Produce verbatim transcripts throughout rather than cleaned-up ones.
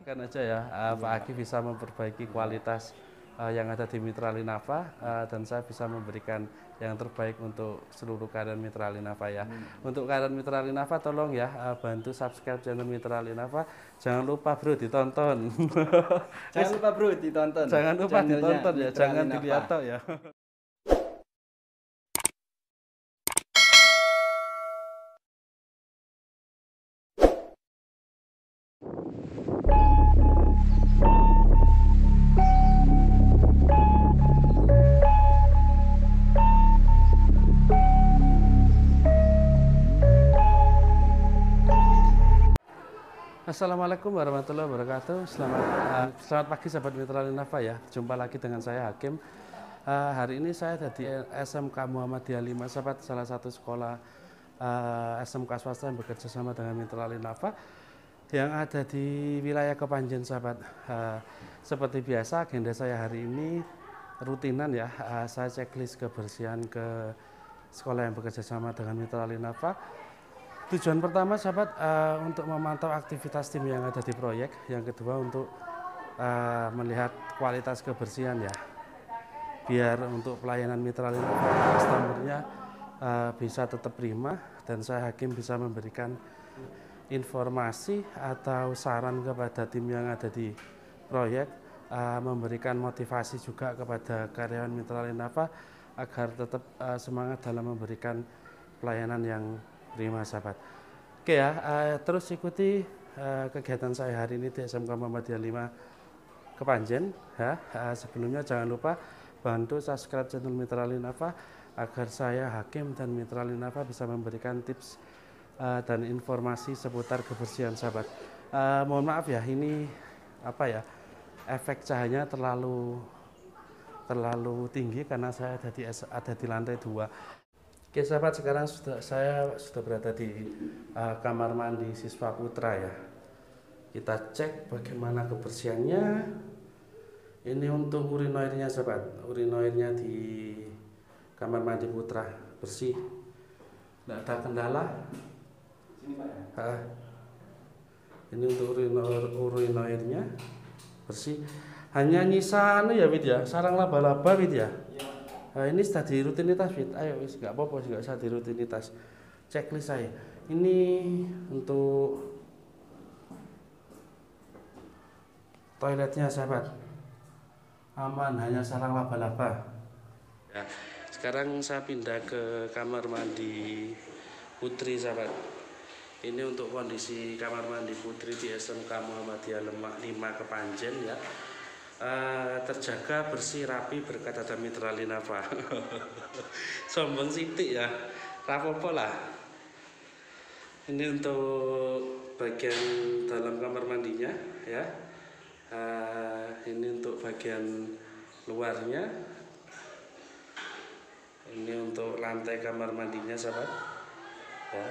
Doakan aja ya, uh, Pak Aki bisa memperbaiki kualitas uh, yang ada di Mitra Linava uh, dan saya bisa memberikan yang terbaik untuk seluruh karyawan Mitra Linava ya. Hmm. Untuk karyawan Mitra Linava tolong ya uh, bantu subscribe channel Mitra Linava. Jangan lupa bro ditonton. Jangan lupa bro ditonton. Jangan lupa ditonton ya, jangan dilihat ya. Assalamualaikum warahmatullahi wabarakatuh. Selamat uh, selamat pagi sahabat Mitra Linava ya. Jumpa lagi dengan saya Hakim. Uh, hari ini saya ada di S M K Muhammadiyah lima sahabat, salah satu sekolah uh, S M K swasta yang bekerja sama dengan Mitra Linava yang ada di wilayah Kepanjen sahabat. Uh, seperti biasa agenda saya hari ini rutinan ya. Uh, saya checklist kebersihan ke sekolah yang bekerja sama dengan Mitra Linava. Tujuan pertama sahabat uh, untuk memantau aktivitas tim yang ada di proyek, yang kedua untuk uh, melihat kualitas kebersihan ya, biar untuk pelayanan Mitra Linava customer-nya uh, bisa tetap prima dan saya Hakim bisa memberikan informasi atau saran kepada tim yang ada di proyek, uh, memberikan motivasi juga kepada karyawan Mitra Linava agar tetap uh, semangat dalam memberikan pelayanan yang prima sahabat. Oke ya, uh, terus ikuti uh, kegiatan saya hari ini di S M K Muhammadiyah lima Kepanjen ya. Uh, sebelumnya jangan lupa bantu subscribe channel Mitra Linava agar saya Hakim dan Mitra Linava bisa memberikan tips uh, dan informasi seputar kebersihan sahabat. Uh, mohon maaf ya, ini apa ya, efek cahayanya terlalu terlalu tinggi karena saya ada di ada di lantai dua. Oke sahabat, sekarang sudah, saya sudah berada di uh, kamar mandi siswa putra ya. Kita cek bagaimana kebersihannya. Ini untuk urinoirnya sahabat, urinoirnya di kamar mandi putra bersih, tidak ada kendala. Sini Pak ya. Uh, ini untuk urinoir, urinoirnya bersih. Hanya nyisa anu ya Wid ya, sarang laba-laba Wid ya. Nah, ini sudah di rutinitas Fit. Ayo wis nggak apa-apa juga saya di rutinitas. Checklist saya. Ini untuk toiletnya sahabat. Aman, hanya sarang laba-laba. Ya, sekarang saya pindah ke kamar mandi putri sahabat. Ini untuk kondisi kamar mandi putri di S M K Muhammadiyah lima Kepanjen ya. Uh, terjaga, bersih, rapi berkat ada Mitra Linava. Sombong sitik ya, rapopo lah. Ini untuk bagian dalam kamar mandinya ya. Uh, ini untuk bagian luarnya. Ini untuk lantai kamar mandinya sahabat ya.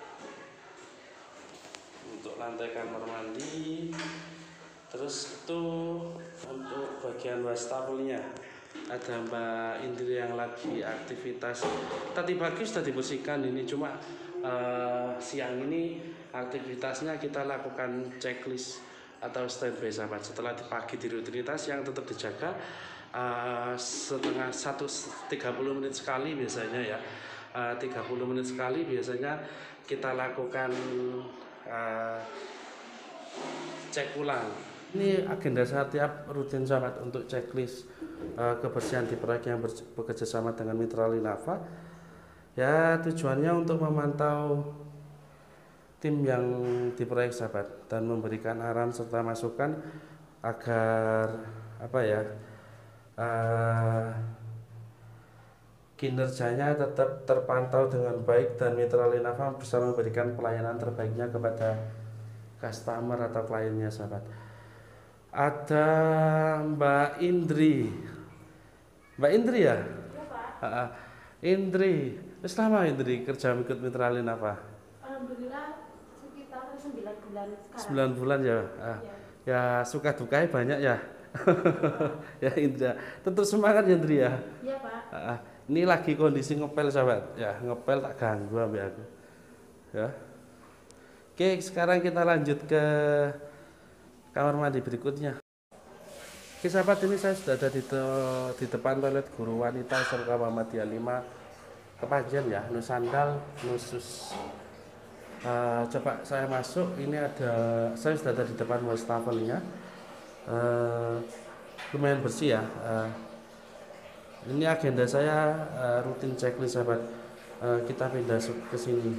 Untuk lantai kamar mandi. Terus itu untuk bagian wastafelnya ada Mbak Indri yang lagi aktivitas. Tadi pagi sudah dibersihkan, ini cuma uh, siang ini aktivitasnya kita lakukan checklist atau standby sahabat. Setelah di pagi di rutinitas yang tetap dijaga uh, setengah satu tiga puluh menit sekali biasanya ya. Uh, tiga puluh menit sekali biasanya kita lakukan uh, cek ulang. Ini agenda saya tiap rutin sahabat untuk checklist uh, kebersihan di proyek yang bekerja sama dengan Mitra Linava. Ya tujuannya untuk memantau tim yang di proyek sahabat dan memberikan arahan serta masukan agar apa ya uh, kinerjanya tetap terpantau dengan baik dan Mitra Linava bisa memberikan pelayanan terbaiknya kepada customer atau kliennya sahabat. Ada Mbak Indri, Mbak Indri ya? Iya Pak. Uh, Indri, selama Indri kerja ikut Mitra Linava? Alhamdulillah sekitar sembilan bulan sekarang. sembilan bulan ya? Uh, ya. Ya suka dukanya banyak ya? Ya Indra, tetap semangat ya Indri ya? Iya Pak. Uh, ini lagi kondisi ngepel sahabat, ya ngepel tak ganggu ambil aku. Ya. Oke, sekarang kita lanjut ke kamar mandi berikutnya. Oke sahabat, ini saya sudah ada di, te di depan toilet guru wanita S M K Muhammadiyah lima Kepanjen ya, Nusandal, Nusus. Uh, coba saya masuk, ini ada, saya sudah ada di depan wastafelnya. Uh, lumayan bersih ya. Uh, ini agenda saya uh, rutin checklist sahabat. Uh, kita pindah ke sini.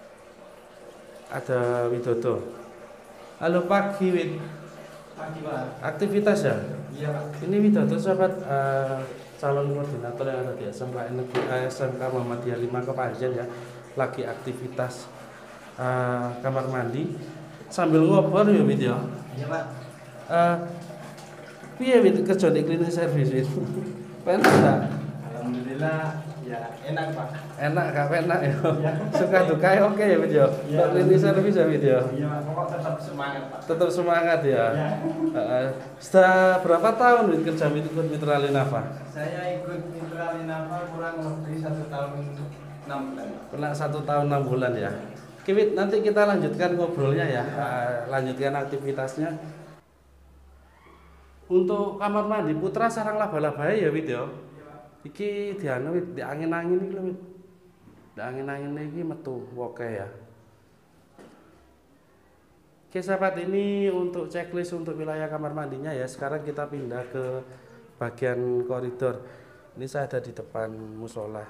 Ada Widodo. Halo pagi Win. Pagi Pak. Aktivitas ya? Iya Pak. Ini Widodo sahabat, uh, calon koordinator yang ada di S M K uh, S M K Muhammadiyah lima Kepanjen ya. Lagi aktivitas uh, kamar mandi sambil ngobrol ya Wid ya. Iya Pak. Uh, piye Wid kerja di cleaning service Wid? Enak enggak? Alhamdulillah ya enak Pak. Enak gak enak ya? Ya. Suka duka oke ya Wid ya? Ya. Cleaning service ya Wid ya? Iya Pak, pokok tetap semangat Pak. Tetap semangat ya. Ya. Uh, sudah berapa tahun Wid kerja ikut Mitra Linafa? Saya ikut Mitra Linafa kurang lebih satu tahun enam bulan. Pernah satu tahun enam bulan ya. Oke Wid, nanti kita lanjutkan ngobrolnya ya. Uh, lanjutkan aktivitasnya. Untuk kamar mandi putra sarang laba-laba ya Wid ya. Iki dianu Wid, di angin-angin iki lho Wid. Di angin-angin iki metu oke ya. Oke sahabat, ini untuk checklist untuk wilayah kamar mandinya ya. Sekarang kita pindah ke bagian koridor. Ini saya ada di depan musola.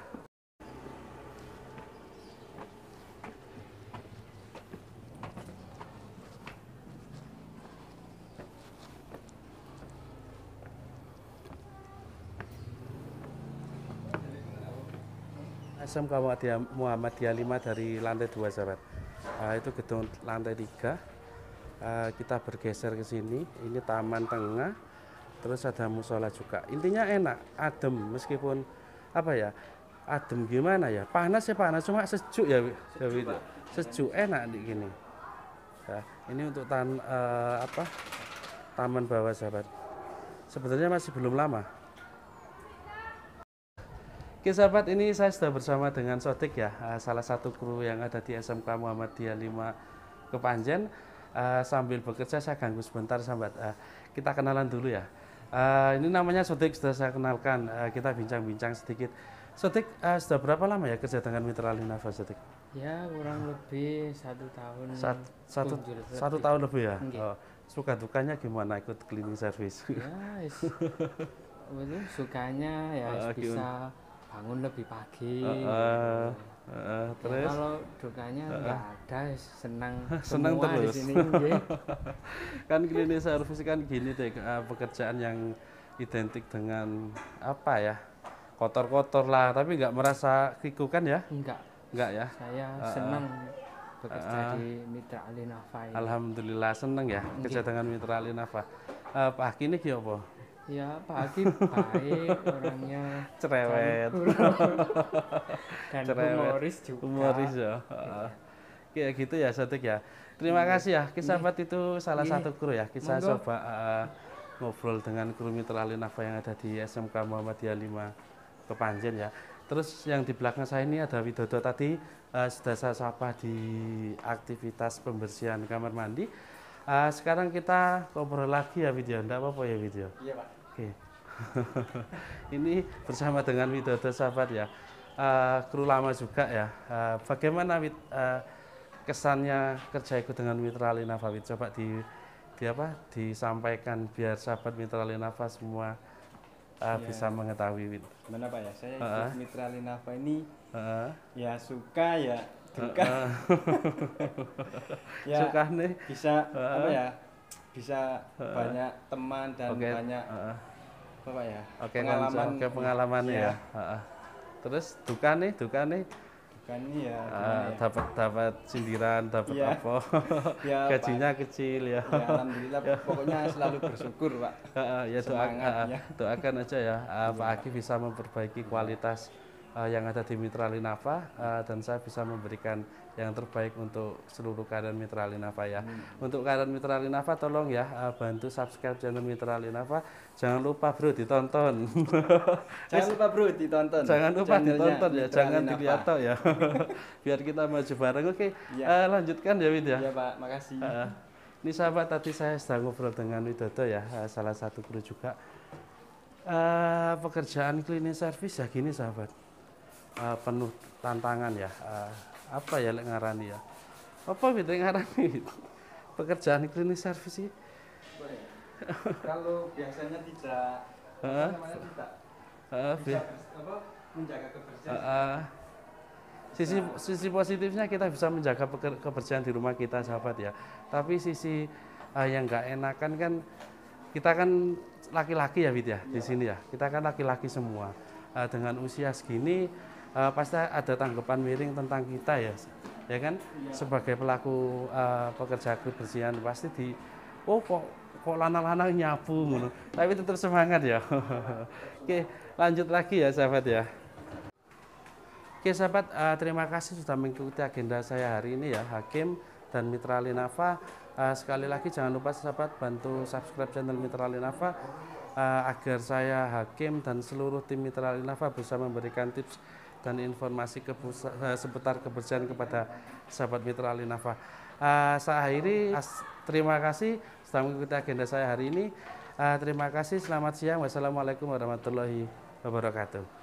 S M K Muhammadiyah lima dari lantai dua sahabat. Uh, itu gedung lantai tiga. Uh, kita bergeser ke sini. Ini taman tengah. Terus ada musola juga. Intinya enak, adem meskipun apa ya? Adem gimana ya? Panas ya panas, cuma sejuk ya, ya gitu. Sejuk enak di gini. Ya, ini untuk tan uh, apa? Taman bawah sahabat. Sebenarnya masih belum lama. Oke sahabat, ini saya sudah bersama dengan Sodik ya, salah satu kru yang ada di S M K Muhammadiyah lima Kepanjen. Uh, sambil bekerja saya ganggu sebentar sahabat. Uh, kita kenalan dulu ya. Uh, ini namanya Sodik, sudah saya kenalkan. Uh, kita bincang-bincang sedikit. Sodik, uh, sudah berapa lama ya kerja dengan Mitra Linafa Sodik? Ya kurang lebih satu tahun. Sat, satu lebih. satu tahun lebih ya. Okay. Oh, suka dukanya gimana ikut cleaning service? Ya, is, betul, sukanya ya Uh, bisa gimana? bangun lebih pagi. Uh, uh, uh, Ya, terus kalau dukanya Uh, uh. nggak ada, senang senang semua terus. di sini. nggih. Kan cleaning service kan gini deh, uh, pekerjaan yang identik dengan apa ya, kotor-kotor lah, tapi nggak merasa kiku kan ya? Enggak, Nggak ya? saya Uh, uh. senang bekerja Uh, uh. di Mitra Linafa ini. Alhamdulillah seneng ya Nggih. kerja dengan Mitra Linafa. Uh, Pak Haki ini apa? Ya Pak Hakim baik orangnya, Cerewet. dan Cerewet. humoris juga. Humoris ya. Uh, kayak gitu ya Sodik ya. Terima kasih ya. Kisah sahabat itu salah Nggih. satu kru ya. Kita Monggo. coba uh, ngobrol dengan kru Mitra Linafa yang ada di S M K Muhammadiyah lima Kepanjen ya. Terus yang di belakang saya ini ada Widodo tadi, uh, sudah saya sapa di aktivitas pembersihan kamar mandi. Uh, sekarang kita ngobrol lagi ya Widya, enggak apa-apa ya Widya? Iya Pak. Oke. Ini bersama dengan Widodo sahabat ya. Uh, kru lama juga ya. Uh, bagaimana Wid, uh, kesannya kerja ikut dengan Mitra Linafa Wid? Coba di, di apa? disampaikan biar sahabat Mitra Linafa semua uh, Ya. bisa mengetahui Wid. Gimana Pak ya? Saya ikut Uh-uh. Mitra Linafa ini Uh, ya suka ya duka. uh, Ya suka nih. bisa Uh-uh. apa ya? Bisa Uh-uh. banyak teman dan Oke. banyak Uh, apa Pak ya? Oke, pengalaman. oke pengalamannya ya. Iya. Uh, terus duka nih, duka nih. Bukan ya. Uh, gimana ya? dapat dapat sindiran, dapat Iya. apa? Ya, Gajinya kecil ya. Ya, alhamdulillah pokoknya selalu bersyukur Pak. Uh, ya doa, Semangat, uh, ya. doakan aja ya uh, Pak Aki bisa memperbaiki kualitas uh, yang ada di Mitra Linafa uh, dan saya bisa memberikan yang terbaik untuk seluruh kader Mitra Linafa ya. Hmm. Untuk kader Mitra Linafa tolong ya uh, bantu subscribe channel Mitra Linafa. Jangan lupa bro ditonton. Jangan lupa bro ditonton. Jangan lupa channelnya ditonton ya, Mitra jangan Linafa. dilihat toh ya. Biar kita maju bareng. Oke, Iya. uh, lanjutkan ya Wid ya. Iya Pak, makasih. Uh, Ini sahabat, tadi saya sedang ngobrol dengan Widodo ya, salah satu guru juga. Uh, pekerjaan cleaning service ya gini sahabat, uh, penuh tantangan ya. Uh, apa ya lek ngarani ya? Apa gitu ngarani? Pekerjaan cleaning service sih? Kalau biasanya tidak, uh, apa namanya tidak uh, bisa apa, menjaga kebersihan. Uh, uh, sisi sisi positifnya kita bisa menjaga kebersihan di rumah kita sahabat ya. Tapi sisi uh, yang nggak enakan kan kita kan laki-laki ya Wid ya, di sini ya. Kita kan laki-laki semua. Uh, dengan usia segini uh, pasti ada tanggapan miring tentang kita ya. Ya kan? Sebagai pelaku uh, pekerja kebersihan pasti di oh kok kok lanang-lanang nyapu ngono. Tapi tetap semangat ya. Oke, lanjut lagi ya sahabat ya. Oke sahabat, uh, terima kasih sudah mengikuti agenda saya hari ini ya, Hakim dan Mitra Linava. Uh, sekali lagi jangan lupa sahabat bantu subscribe channel Mitra Linava uh, agar saya, Hakim dan seluruh tim Mitra Linava bisa memberikan tips dan informasi kebusa, uh, seputar kebersihan kepada sahabat Mitra Linava. Uh, saya akhiri, terima kasih sudah mengikuti agenda saya hari ini. Uh, terima kasih, selamat siang, wassalamualaikum warahmatullahi wabarakatuh.